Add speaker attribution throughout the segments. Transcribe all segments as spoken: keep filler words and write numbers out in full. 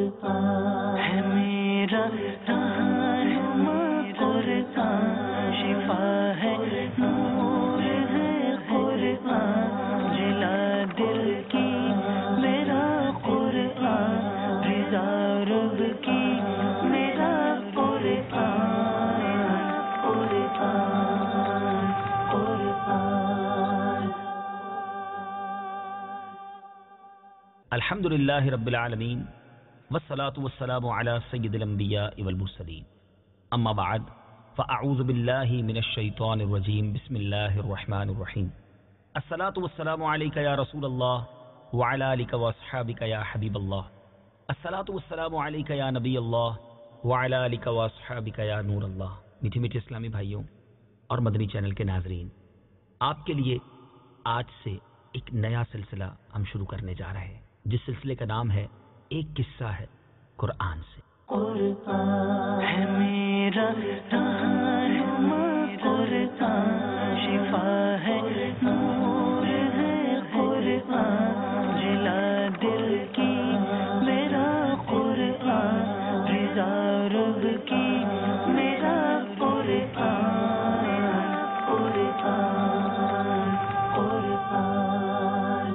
Speaker 1: قرآن ہے میرا رہنما قرآن، شفا ہے نور ہے قرآن، جلا دل کی میرا قرآن، رضا رب کی میرا قرآن، قرآن قرآن۔
Speaker 2: الحمدللہ رب العالمین والصلاة والسلام علی سید الانبیاء والمرسلین، اما بعد فاعوذ باللہ من الشیطان الرجیم، بسم اللہ الرحمن الرحیم۔ الصلاة والسلام علیک یا رسول اللہ وعلی آلک واصحابک یا حبیب اللہ، الصلاة والسلام علیک یا نبی اللہ وعلی آلک واصحابک یا نور اللہ۔ میٹھے میٹھے اسلامی بھائیوں اور مدنی چینل کے ناظرین، آپ کے لیے آج سے ایک نیا سلسلہ ہم شروع کرنے جا رہے ہیں، جس سلسلے کا نام ہے ایک قصہ ہے قرآن سے۔
Speaker 1: قرآن ہے میرا رہنما قرآن، شفا ہے نور ہے قرآن، جلا دل کی میرا قرآن، رضا رب کی میرا قرآن، قرآن قرآن۔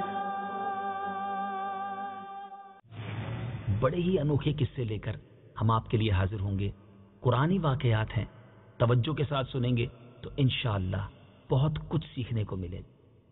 Speaker 2: بڑے ہی انوکھے قصے لے کر ہم آپ کے لیے حاضر ہوں گے، قرآنی واقعات ہیں، توجہ کے ساتھ سنیں گے تو انشاءاللہ بہت کچھ سیکھنے کو ملے۔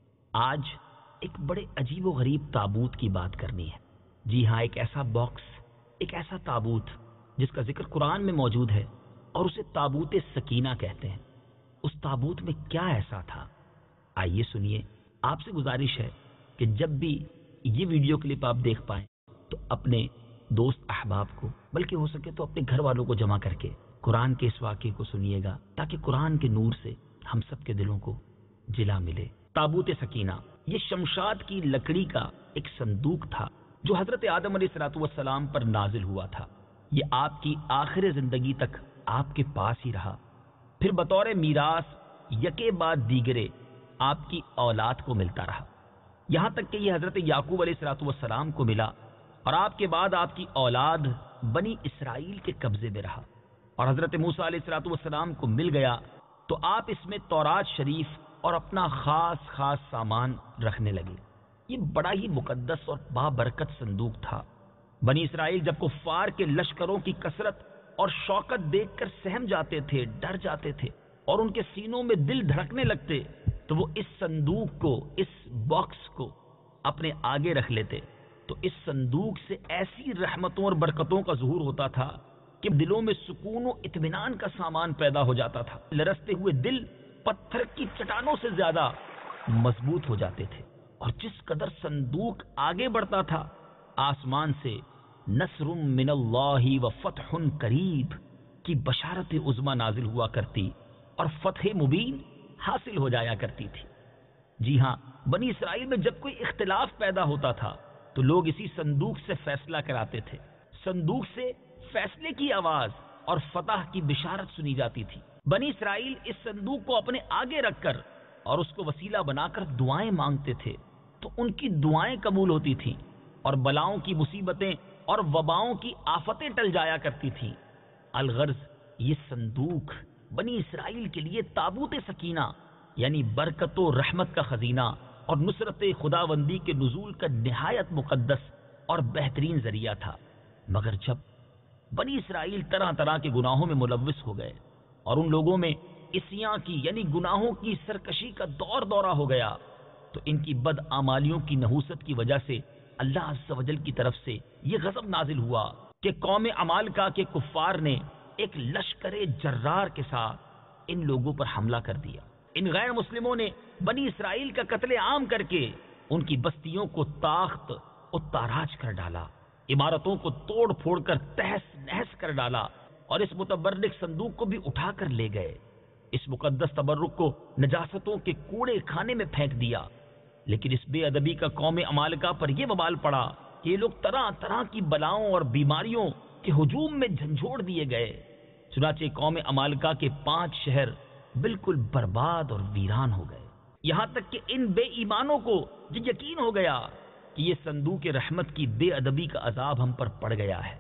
Speaker 2: آج ایک بڑے عجیب و غریب تابوت کی بات کرنی ہے۔ جی ہاں، ایک ایسا باکس، ایک ایسا تابوت جس کا ذکر قرآن میں موجود ہے اور اسے تابوت سکینہ کہتے ہیں۔ اس تابوت میں کیا ایسا تھا؟ آئیے سنیے۔ آپ سے گزارش ہے کہ جب بھی یہ ویڈیو کلپ آپ دیکھ پائیں تو اپنے دوست احباب کو، بلکہ ہو سکے تو اپنے گھر والوں کو جمع کر کے قرآن کے اس واقعے کو سنیے گا، تاکہ قرآن کے نور سے ہم سب کے دلوں کو جلا ملے۔ تابوت سکینہ یہ شمشاد کی لکڑی کا ایک صندوق تھا جو حضرت آدم علیہ الصلوۃ والسلام پر نازل ہوا تھا۔ یہ آپ کی آخر زندگی تک آپ کے پاس ہی رہا، پھر بطور میراث یکے بعد دیگرے آپ کی اولاد کو ملتا رہا، یہاں تک کہ یہ حضرت یعقوب علیہ الصلوۃ والسلام کو ملا، اور آپ کے بعد آپ کی اولاد بنی اسرائیل کے قبضے میں رہا، اور حضرت موسیٰ علیہ الصلوۃ والسلام کو مل گیا تو آپ اس میں تورات شریف اور اپنا خاص خاص سامان رکھنے لگے۔ یہ بڑا ہی مقدس اور بابرکت صندوق تھا۔ بنی اسرائیل جب کفار کے لشکروں کی کثرت اور شوکت دیکھ کر سہم جاتے تھے، ڈر جاتے تھے، اور ان کے سینوں میں دل دھڑکنے لگتے، تو وہ اس صندوق کو، اس باکس کو اپنے آگے رکھ لیتے، تو اس صندوق سے ایسی رحمتوں اور برکتوں کا ظہور ہوتا تھا کہ دلوں میں سکون و اطمینان کا سامان پیدا ہو جاتا تھا۔ لرزتے ہوئے دل پتھر کی چٹانوں سے زیادہ مضبوط ہو جاتے تھے، اور جس قدر صندوق آگے بڑھتا تھا، آسمان سے نصر من اللہ و فتح قریب کی بشارت عظمی نازل ہوا کرتی اور فتح مبین حاصل ہو جایا کرتی تھی۔ جی ہاں، بنی اسرائیل میں جب کوئی اختلاف پیدا ہوتا تھا تو لوگ اسی صندوق سے فیصلہ کراتے تھے۔ صندوق سے فیصلے کی آواز اور فتح کی بشارت سنی جاتی تھی۔ بنی اسرائیل اس صندوق کو اپنے آگے رکھ کر اور اس کو وسیلہ بنا کر دعائیں مانگتے تھے، تو ان کی دعائیں قبول ہوتی تھیں، اور بلاؤں کی مصیبتیں اور وباؤں کی آفتیں ٹل جایا کرتی تھیں۔ الغرض یہ صندوق بنی اسرائیل کے لیے تابوت سکینہ یعنی برکت و رحمت کا خزینہ اور نصرت خداوندی کے نزول کا نہایت مقدس اور بہترین ذریعہ تھا۔ مگر جب بنی اسرائیل طرح طرح کے گناہوں میں ملوث ہو گئے اور ان لوگوں میں عصیاں کی یعنی گناہوں کی سرکشی کا دور دورہ ہو گیا، تو ان کی بدعمالیوں کی نحوست کی وجہ سے اللہ عز و جل کی طرف سے یہ غضب نازل ہوا کہ قوم عمالقہ کے کفار نے ایک لشکر جرار کے ساتھ ان لوگوں پر حملہ کر دیا۔ ان غیر مسلموں نے بنی اسرائیل کا قتل عام کر کے ان کی بستیوں کو تاخت و تاراج کر ڈالا، عمارتوں کو توڑ پھوڑ کر تہس نہس کر ڈالا، اور اس متبرک صندوق کو بھی اٹھا کر لے گئے۔ اس مقدس تبرک کو نجاستوں کے کوڑے خانے میں پھینک دیا۔ لیکن اس بے ادبی کا قوم عمالقہ پر یہ وبال پڑا کہ یہ لوگ طرح طرح کی بلاؤں اور بیماریوں کے ہجوم میں جھنجھوڑ دیے گئے۔ چنانچہ قوم عمالقہ کے پانچ شہر بالکل برباد اور ویران ہو گئے، یہاں تک کہ ان بے ایمانوں کو یہ یقین ہو گیا کہ یہ صندوق رحمت کی بے ادبی کا عذاب ہم پر پڑ گیا ہے،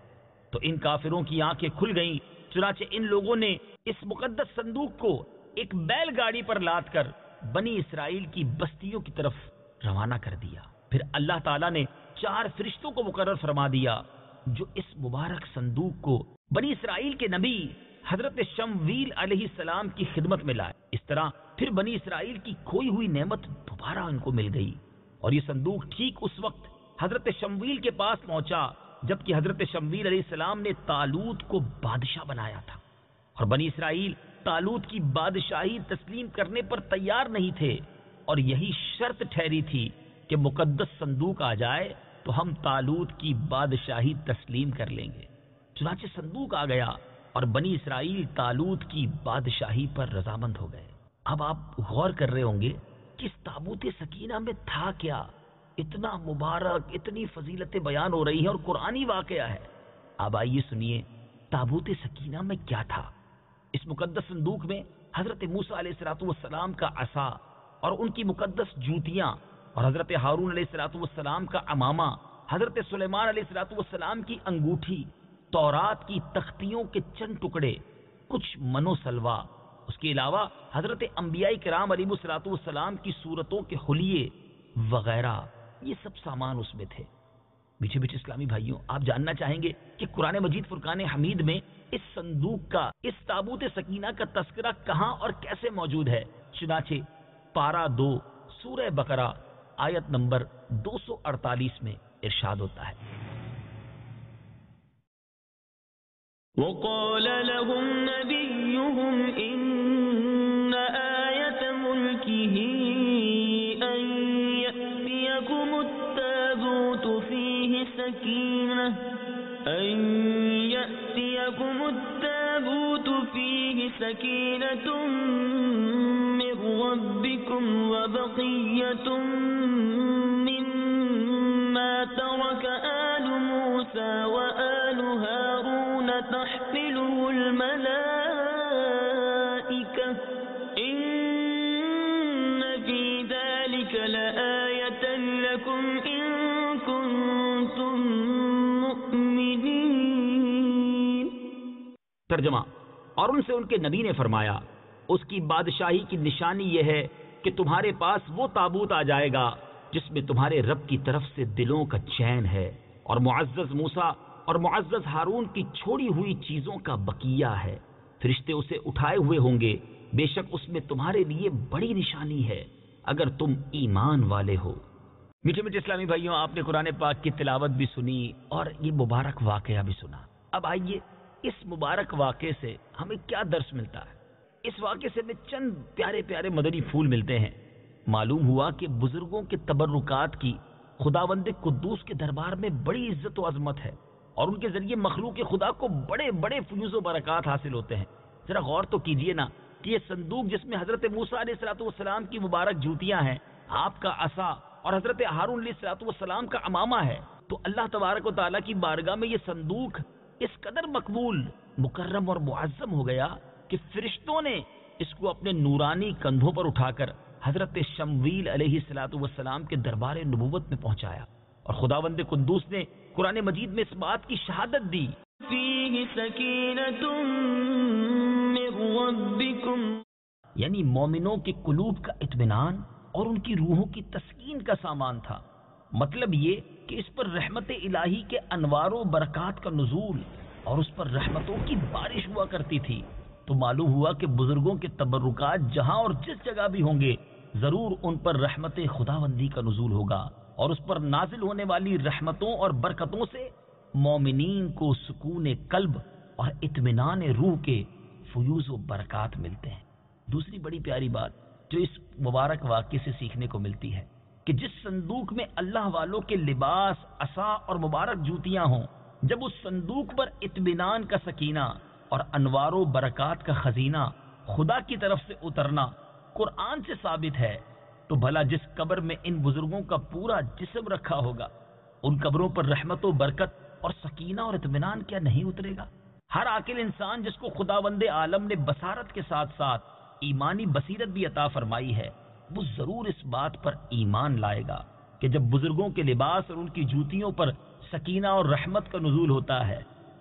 Speaker 2: تو ان کافروں کی آنکھیں کھل گئیں، چنانچہ ان لوگوں نے اس مقدس صندوق کو ایک بیل گاڑی پر لاد کر بنی اسرائیل کی بستیوں کی طرف روانہ کر دیا۔ پھر اللہ تعالیٰ نے چار فرشتوں کو مقرر فرما دیا جو اس مبارک صندوق کو بنی اسرائیل کے نبی حضرت شمویل علیہ السلام کی خدمت میں لائے۔ اس طرح پھر بنی اسرائیل کی کھوئی ہوئی نعمت دوبارہ ان کو مل گئی، اور یہ صندوق ٹھیک اس وقت حضرت شمویل کے پاس پہنچا جبکہ حضرت شمویل علیہ السلام نے طالوت کو بادشاہ بنایا تھا، اور بنی اسرائیل طالوت کی بادشاہی تسلیم کرنے پر تیار نہیں تھے، اور یہی شرط ٹھہری تھی کہ مقدس صندوق آ جائے تو ہم طالوت کی بادشاہی تسلیم کر لیں گے۔ چنانچہ صندوق آ گیا اور بنی اسرائیل طالوت کی بادشاہی پر رضامند ہو گئے۔ اب آپ غور کر رہے ہوں گے کہ اس تابوت سکینہ میں تھا کیا؟ اتنا مبارک، اتنی فضیلتیں بیان ہو رہی ہیں اور قرآنی واقعہ ہے۔ اب آئیے سنیے تابوت سکینہ میں کیا تھا۔ اس مقدس صندوق میں حضرت موسیٰ علیہ الصلوۃ والسلام کا عصا اور ان کی مقدس جوتیاں، اور حضرت ہارون علیہ الصلوۃ والسلام کا عمامہ، حضرت سلیمان علیہ الصلوۃ والسلام کی انگوٹھی، تورات کی تختیوں کے چند ٹکڑے، کچھ منو سلوا، اس کے علاوہ حضرت انبیاء کرام علیہ الصلوۃ والسلام کی صورتوں کے حلیے وغیرہ، یہ سب سامان اس میں تھے۔ میٹھے میٹھے اسلامی بھائیوں، آپ جاننا چاہیں گے کہ قرآن مجید فرقان حمید میں اس صندوق کا، اس تابوت سکینہ کا تذکرہ کہاں اور کیسے موجود ہے؟ چنانچہ پارہ دو سورہ بقرہ آیت نمبر دو سو اڑتالیس میں ارشاد ہوتا ہے،
Speaker 1: وَقَالَ لَهُمْ نَبِيُّهُمْ إِنَّ آيَةَ مُلْكِهِ أَن يَأْتِيَكُمُ التَّابُوتُ فِيهِ سَكِينَةٌ أَن يَأْتِيَكُمُ التَّابُوتُ فِيهِ سَكِينَةٌ مِّن رَّبِّكُمْ وَبَقِيَّةٌ مِّمَّا تَرَكَ آلُ مُوسَىٰ وَآلُ هَارُونَ تَحْمِلُهُ الْمَلَائِكَةُ إِنَّ فِي ذَلِكَ لَآيَةً لَّكُمْ إِن كُنتُم مُّؤْمِنِينَ۔
Speaker 2: ترجمہ، اور ان سے ان کے نبی نے فرمایا، اس کی بادشاہی کی نشانی یہ ہے کہ تمہارے پاس وہ تابوت آ جائے گا جس میں تمہارے رب کی طرف سے دلوں کا چین ہے، اور معزز موسیٰ اور معزز ہارون کی چھوڑی ہوئی چیزوں کا بقیہ ہے۔ فرشتے اسے اٹھائے ہوئے ہوں گے، بے شک اس میں تمہارے لیے بڑی نشانی ہے اگر تم ایمان والے ہو۔ میٹھے میٹھے اسلامی بھائیوں، آپ نے قرآن پاک کی تلاوت بھی سنی اور یہ مبارک واقعہ بھی سنا۔ اب آئیے اس مبارک واقعے سے ہمیں کیا درس ملتا ہے؟ اس واقعے سے ہمیں چند پیارے پیارے مدنی پھول ملتے ہیں۔ معلوم ہوا کہ بزرگوں کے تبرکات کی خداوند قدوس کے دربار میں بڑی عزت و عظمت ہے، اور ان کے ذریعے مخلوق خدا کو بڑے بڑے فیوز و برکات حاصل ہوتے ہیں۔ ذرا غور تو کیجئے نا کہ یہ صندوق جس میں حضرت موسیٰ علیہ الصلوۃ والسلام کی مبارک جوتیاں ہیں، آپ کا عصا اور حضرت ہارون علیہ الصلوۃ والسلام کا عمامہ ہے، تو اللہ تبارک و تعالیٰ کی بارگاہ میں یہ صندوق اس قدر مقبول، مکرم اور معظم ہو گیا کہ فرشتوں نے اس کو اپنے نورانی کندھوں پر اٹھا کر حضرت شمویل علیہ الصلوۃ والسلام کے دربار نبوت میں پہنچایا، اور خداوند قدوس نے قرآن مجید میں اس بات کی شہادت دی،
Speaker 1: فِيهِ سَكِينَةٌ مِّن رَّبِّكُمْ،
Speaker 2: یعنی مومنوں کے قلوب کا اطمینان اور ان کی روحوں کی تسکین کا سامان تھا۔ مطلب یہ کہ اس پر رحمت الہی کے انوار و برکات کا نزول اور اس پر رحمتوں کی بارش ہوا کرتی تھی۔ تو معلوم ہوا کہ بزرگوں کے تبرکات جہاں اور جس جگہ بھی ہوں گے، ضرور ان پر رحمت خداوندی کا نزول ہوگا، اور اس پر نازل ہونے والی رحمتوں اور برکتوں سے مومنین کو سکون قلب اور اطمینان روح کے فیوز و برکات ملتے ہیں۔ دوسری بڑی پیاری بات جو اس مبارک واقعے سے سیکھنے کو ملتی ہے کہ جس صندوق میں اللہ والوں کے لباس، عصا اور مبارک جوتیاں ہوں، جب اس صندوق پر اطمینان کا سکینہ اور انوار و برکات کا خزینہ خدا کی طرف سے اترنا قرآن سے ثابت ہے، تو بھلا جس قبر میں ان بزرگوں کا پورا جسم رکھا ہوگا، ان قبروں پر رحمت و برکت اور سکینہ اور اطمینان کیا نہیں اترے گا؟ ہر عاقل انسان جس کو خداوند عالم نے بصارت کے ساتھ ساتھ ایمانی بصیرت بھی عطا فرمائی ہے، وہ ضرور اس بات پر ایمان لائے گا کہ جب بزرگوں کے لباس اور ان کی جوتیوں پر سکینہ اور رحمت کا نزول ہوتا ہے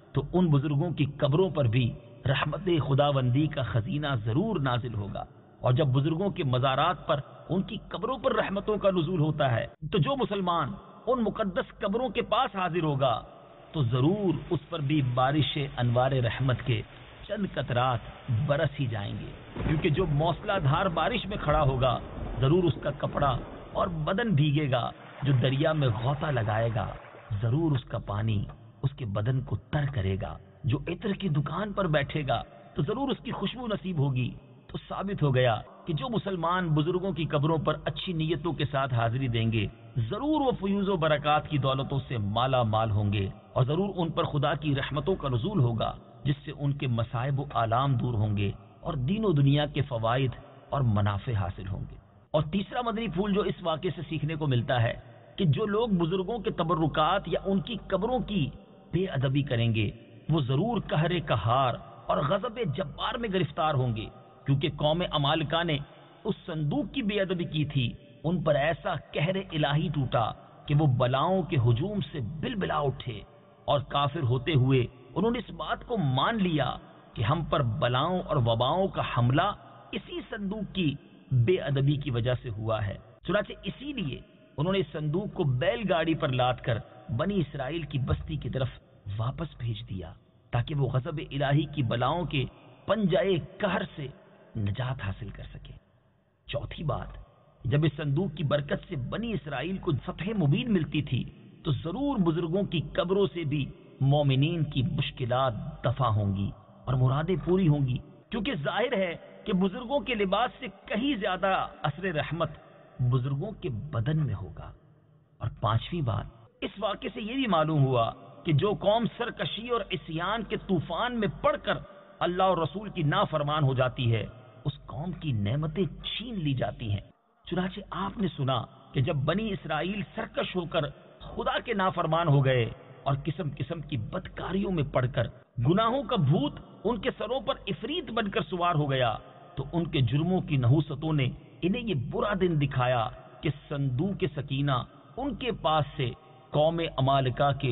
Speaker 2: تو ان بزرگوں کی قبروں پر بھی رحمت خداوندی کا خزینہ ضرور نازل ہوگا. اور جب بزرگوں کے مزارات پر ان کی قبروں پر رحمتوں کا نزول ہوتا ہے تو جو مسلمان ان مقدس قبروں کے پاس حاضر ہوگا تو ضرور اس پر بھی بارش انوار رحمت کے چند قطرات برس ہی جائیں گے. کیونکہ جو موسلا دھار بارش میں کھڑا ہوگا ضرور اس کا کپڑا اور بدن بھیگے گا. جو دریا میں غوطہ لگائے گا ضرور اس کا پانی اس کے بدن کو تر کرے گا. جو عطر کی دکان پر بیٹھے گا تو ضرور اس کی خوشبو نصیب ہوگی. تو ثابت ہو گیا کہ جو مسلمان بزرگوں کی قبروں پر اچھی نیتوں کے ساتھ حاضری دیں گے ضرور وہ فیوز و برکات کی دولتوں سے مالا مال ہوں گے اور ضرور ان پر خدا کی رحمتوں کا نزول ہوگا جس سے ان کے مصائب و آلام دور ہوں گے اور دین و دنیا کے فوائد اور منافع حاصل ہوں گے. اور تیسرا مدنی پھول جو اس واقعے سے سیکھنے کو ملتا ہے کہ جو لوگ بزرگوں کے تبرکات یا ان کی قبروں کی بے ادبی کریں گے وہ ضرور قہر قہار اور غضب جبار میں گرفتار ہوں گے. کیونکہ قوم امالکہ نے اس صندوق کی بے ادبی کی تھی ان پر ایسا قہر الہی ٹوٹا کہ وہ بلاؤں کے ہجوم سے بلبلا اٹھے اور کافر ہوتے ہوئے انہوں نے اس بات کو مان لیا کہ ہم پر بلاؤں اور وباؤں کا حملہ اسی صندوق کی بے ادبی کی وجہ سے ہوا ہے. چنانچہ اسی لیے انہوں نے اس صندوق کو بیل گاڑی پر لاد کر بنی اسرائیل کی بستی کی طرف واپس بھیج دیا تاکہ وہ غضب الہی کی بلاؤں کے پنجائے قہر سے نجات حاصل کر سکے. چوتھی بات، جب اس صندوق کی برکت سے بنی اسرائیل کو فتح مبین ملتی تھی تو ضرور بزرگوں کی قبروں سے بھی مومنین کی مشکلات دفع ہوں گی اور مرادیں پوری ہوں گی. کیونکہ ظاہر ہے کہ بزرگوں کے لباس سے کہیں زیادہ اثر رحمت بزرگوں کے بدن میں ہوگا. اور پانچویں بات، اس واقعے سے یہ بھی معلوم ہوا کہ جو قوم سرکشی اور عصیان کے طوفان میں پڑ کر اللہ اور رسول کی نافرمان ہو جاتی ہے اس قوم کی نعمتیں چھین لی جاتی ہیں. چنانچہ آپ نے سنا کہ جب بنی اسرائیل سرکش ہو کر خدا کے نافرمان ہو گئے اور قسم قسم کی بدکاریوں میں پڑ کر گناہوں کا بھوت ان کے سروں پر افریت بن کر سوار ہو گیا تو ان کے جرموں کی نحوستوں نے انہیں یہ برا دن دکھایا کہ صندوق سکینہ ان کے پاس سے قوم امالکہ کے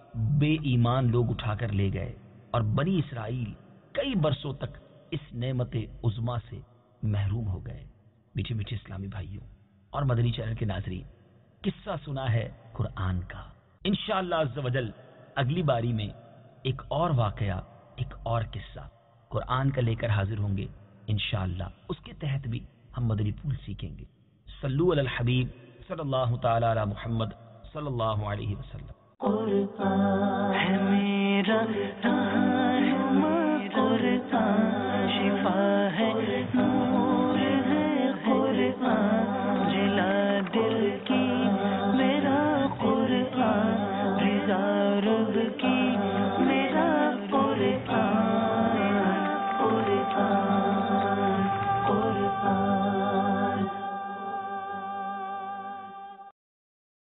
Speaker 2: بے ایمان لوگ اٹھا کر لے گئے اور بنی اسرائیل کئی برسوں تک اس نعمت عظما سے محروم ہو گئے. میٹھے میٹھے اسلامی بھائیوں اور مدنی چینل کے ناظرین، قصہ سنا ہے قرآن کا. انشاءاللہ عز و جل اگلی باری میں ایک اور واقعہ، ایک اور قصہ قرآن کا لے کر حاضر ہوں گے انشاءاللہ. اس کے تحت بھی ہم مدنی پھول سیکھیں گے. صلو علی الحبیب صلی اللہ تعالی علی محمد صلی اللہ علیہ وسلم.
Speaker 1: قرآن ہے میرا رہنما، قرآن شفا ہے، نور ہے قرآن، جلا دل کی میرا قرآن، رضا رب کی